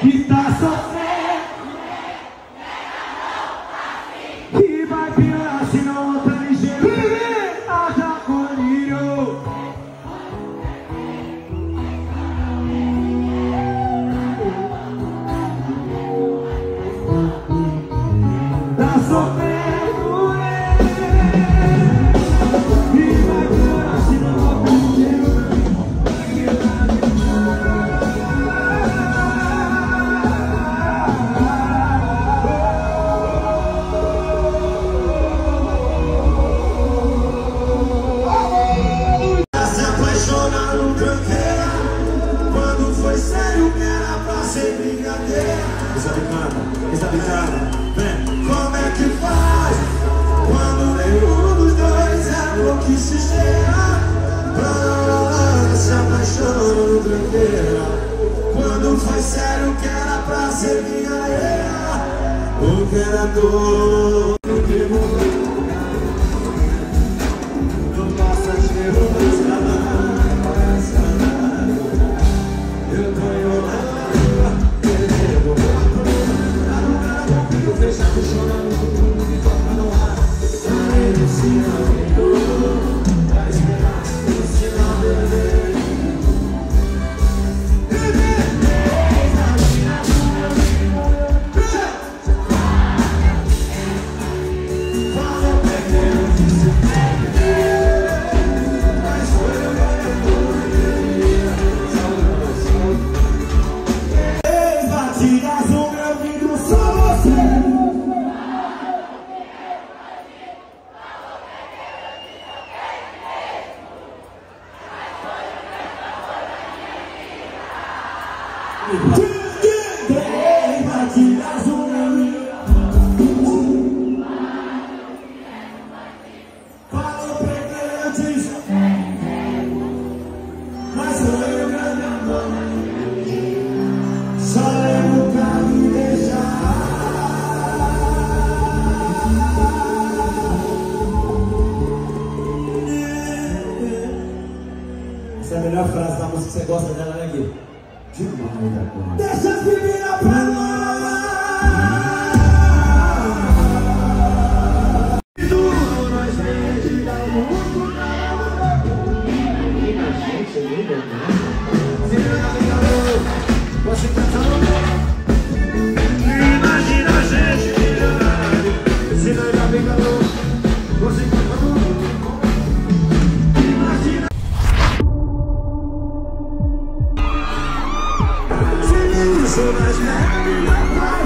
que tá sofrendo e vai pirar se não tá ligeiro. Haja colírio. Tá sofrendo, e vai pirar se não tá ligeiro. Essa picada, vem. Como é que faz quando nenhum dos dois é o que se espera? Se apaixona no tranqueira. Quando foi sério que era pra ser brincadeira. O que era dor, o que mudou. No passageiro das canadas, eu tô enrolando. Fechado chorando, tudo que toca no ar. Sai do sinal, vai esperar o sinal vermelho. Fala pequeno que se perde, mas foi eu que eu batidas no meu vidro, só você. Essa é a melhor frase da música que você gosta dela, né, Gui? Demais agora. Deixa as meninas pra nós. Tudo nós vende, dá muito na gente, se não navegador, você canta no imagina a gente milionário. Se não navegador, você canta no imagina. Sou mais velho, mais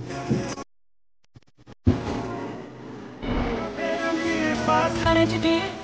Bastante